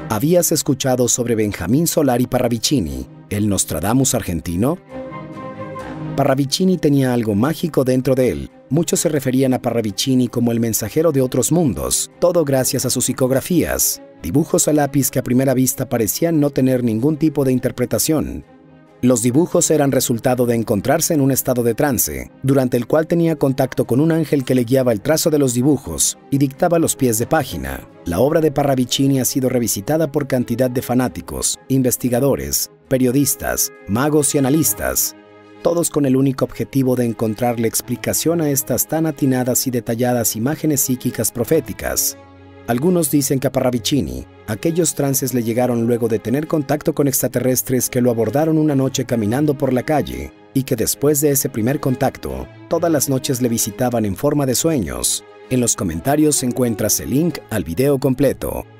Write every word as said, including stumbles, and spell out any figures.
¿Habías escuchado sobre Benjamín Solari Parravicini, el Nostradamus argentino? Parravicini tenía algo mágico dentro de él. Muchos se referían a Parravicini como el mensajero de otros mundos, todo gracias a sus psicografías, dibujos a lápiz que a primera vista parecían no tener ningún tipo de interpretación. Los dibujos eran resultado de encontrarse en un estado de trance, durante el cual tenía contacto con un ángel que le guiaba el trazo de los dibujos y dictaba los pies de página. La obra de Parravicini ha sido revisitada por cantidad de fanáticos, investigadores, periodistas, magos y analistas, todos con el único objetivo de encontrarle explicación a estas tan atinadas y detalladas imágenes psíquicas proféticas. Algunos dicen que a Parravicini, aquellos trances le llegaron luego de tener contacto con extraterrestres que lo abordaron una noche caminando por la calle, y que después de ese primer contacto, todas las noches le visitaban en forma de sueños. En los comentarios encuentras el link al video completo.